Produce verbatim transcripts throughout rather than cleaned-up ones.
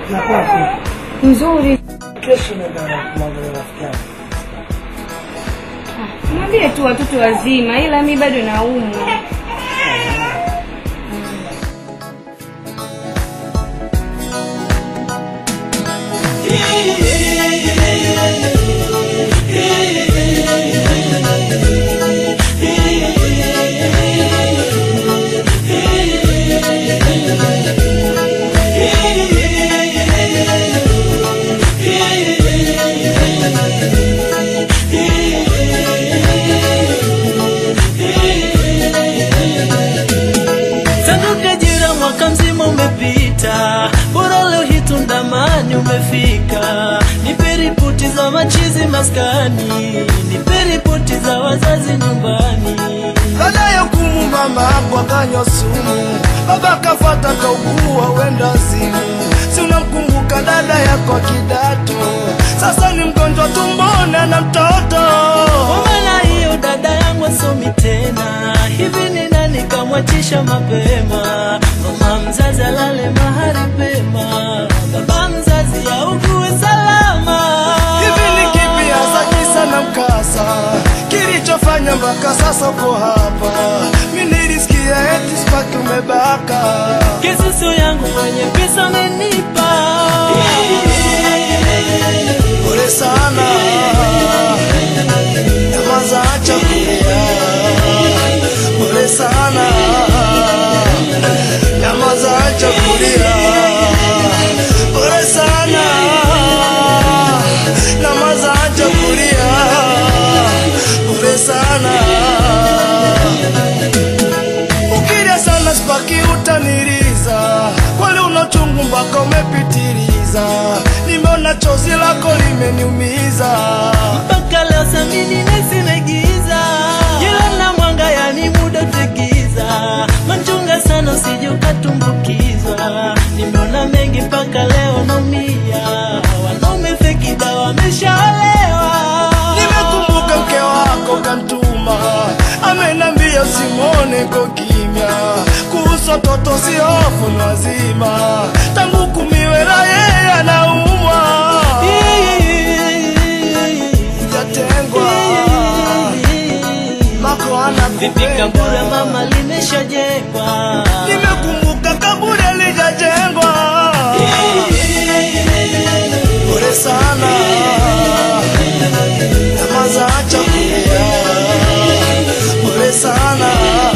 Na kwa Nzuri. kesho nenda kumwangalia rafiki yangu. Mwambie tu watoto wazima, ila mimi bado naumwa. Mwaka mzima umepita, bora leo hii tundamani umefika. Nipe ripoti za machizi maskani, nipe ripoti za wazazi nyumbani. Dada ya kumu mama hapo akanywa sumu, baba kafata kaugua wenda simu. Si unamkumbuka dada yako kidato, sasa ni mgonjwa tumbona na mtoto. Wamana hiyo dada yangu asomi tena, hivi ni nani kamwachisha mapema? Mama mzazi alale mahali pema, baba mzazi ya ugue salama. Hivi ni kipi hasa kisa na mkasa, kilichofanya mpaka sasa uko hapa? Mimi nilisikia eti spaki umebaka, kisusu yangu mwenye pesa amenipa. pole sana, nyamaza acha kulia. Pole sana, nyamaza acha kulia. Pole sana, nyamaza acha kulia. Pole sana, ukilia sana spaki utaniriza, kweli unachungu mpaka umepitiliza. Nimeona chozi lako limeniumiza, mpaka leo samini nesimegiza. Jila na mwanga yani muda tegiza, manchunga sana usije ukatumbukizwa. Nimeona mengi mpaka leo naumia, wanaume feki dawa wameshaolewa. Nimekumbuka mke wako kantuma, amenambia usimwone kwa kimya. Kuhusu toto si hofu ni wazima, tangu kumiwela yeye anaumwa. Jatengwa mako vipi anakupenda, kaburi mama limeshajengwa. nimekumbuka kaburi lijajengwa. Pole sana, nyamaza acha kulia. Pole sana,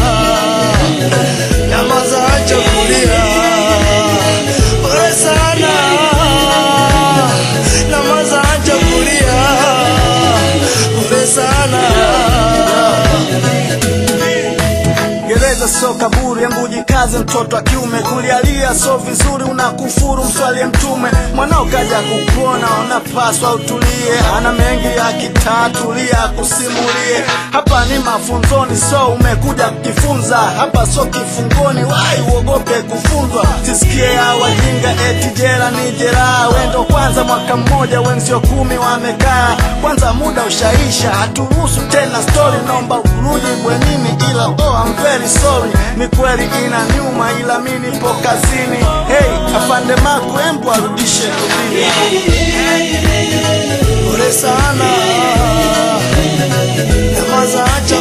nyamaza acha kulia. Pole sana, nyamaza acha kulia. Pole sana. Gereza so kaburi yangu jikaze mtoto wa kiume, kulialia so vizuri unakufuru mswalie mtume. Mwanao kaja kukuona unapaswa utulie, ana mengi ya kitatulia kusimulie. Hapa ni mafunzoni so umekuja kujifunza, hapa so kifungoni wai uogope kufunzwa. Sisikie ya wajinga eti jela ni jeraha, wendo kwanza mwaka mmoja wenzio kumi wamekaa. Kwanza muda ushaisha haturuhusu tena story, naomba urudi bwenini ila oh I'm very sorry. Ni kweli ina nyuma ila mimi nipo kazini. Hey afande Maku embu arudishe kuzini. Pole sana, nyamaza acha